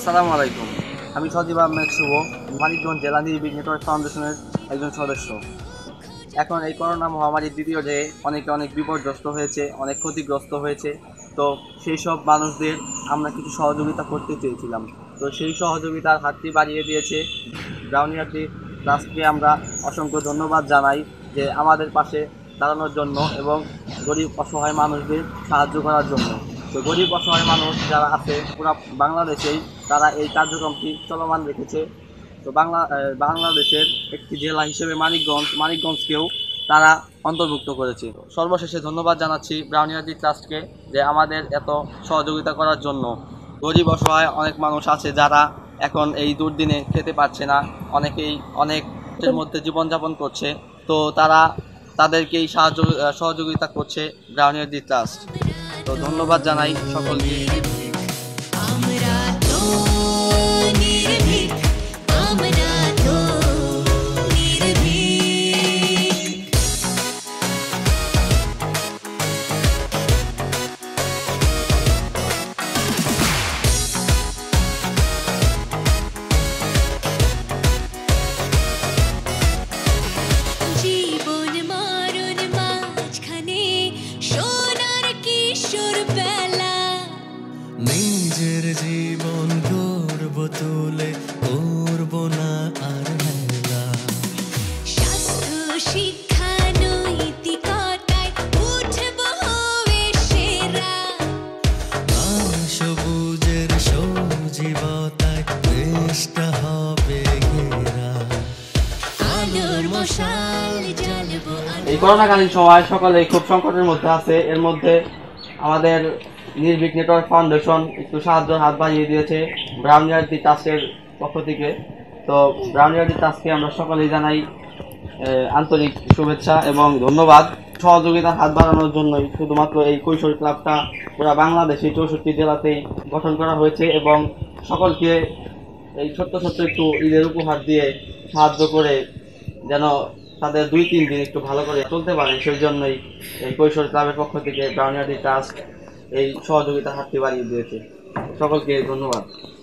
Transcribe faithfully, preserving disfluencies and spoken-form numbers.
আসসালামু আলাইকুম। আমি সজীব আহমেদ শুভ, মানিকগঞ্জ জেলা নির্ভীক নেটওয়ার্ক ফাউন্ডেশনের একজন সদস্য। এখন এই করোনা মহামারীর দ্বিতীয় যে অনেকে অনেক বিপর্যস্ত হয়েছে, অনেক ক্ষতিগ্রস্ত হয়েছে। তো সেই সব মানুষদের আমরা কিছু সহযোগিতা করতে চেয়েছিলাম। তো সেই সহযোগিতার হাতটি বাড়িয়ে দিয়েছে ব্রাউনিয়ার্দি ট্রাস্টকে। আমরা অসংখ্য ধন্যবাদ জানাই যে আমাদের পাশে দাঁড়ানোর জন্য এবং গরিব অসহায় মানুষদের সাহায্য করার জন্য। তো গরিব অসহায় মানুষ যারা আছে পুরা বাংলাদেশেই তারা এই কার্যক্রমটি চলমান রেখেছে। তো বাংলা বাংলাদেশের একটি জেলা হিসেবে মানিকগঞ্জ মানিকগঞ্জকেও তারা অন্তর্ভুক্ত করেছে। সর্বশেষে ধন্যবাদ জানাচ্ছি ব্রাউনিয়ার্দি ট্রাস্টকে যে আমাদের এত সহযোগিতা করার জন্য। গরিব অসহায় অনেক মানুষ আছে যারা এখন এই দুর্দিনে খেতে পারছে না, অনেকেই অনেকের মধ্যে জীবনযাপন করছে। তো তারা তাদেরকেই সাহায্য সহযোগিতা করছে ব্রাউনিয়ার্দি ট্রাস্ট। তো ধন্যবাদ জানাই সকলকে। নিজের জীবন গর্ব তুলে করব না আর হেলা। স্বাস্থ্য শিক্ষা নৈতিকতায় উঠব হয়ে সেরা। সবুজের সজীবতায় দেশটা হবে ঘেরা। আলোর মশাল জ্বালবো। এই করোনাকালীন সময় সকলেই খুব সংকটের মধ্যে আছে। এর মধ্যে আমাদের নির্ভীক নেটওয়ার্ক ফাউন্ডেশন একটু সাহায্যের হাত বাড়িয়ে দিয়েছে ব্রাউনিয়ার্দি ট্রাস্টের পক্ষ থেকে। তো ব্রাউনিয়ার্দি ট্রাস্টকে আমরা সকলেই জানাই আন্তরিক শুভেচ্ছা এবং ধন্যবাদ। সহযোগিতার হাত বাড়ানোর জন্যই শুধুমাত্র এই কৈশোর ক্লাবটা পুরো বাংলাদেশে চৌষট্টি জেলাতেই গঠন করা হয়েছে এবং সকলকে এই ছোট্ট ছোট্ট একটু ঈদের উপহার দিয়ে সাহায্য করে যেন তাদের দুই তিন দিন একটু ভালো করে চলতে পারে, সেই জন্যই এই কৈশোর ক্লাবের পক্ষ থেকে ব্রাউনিয়ার্দি ট্রাস্ট এই সহযোগিতার হাতটি বাড়িয়ে দিয়েছে। সকলকে ধন্যবাদ।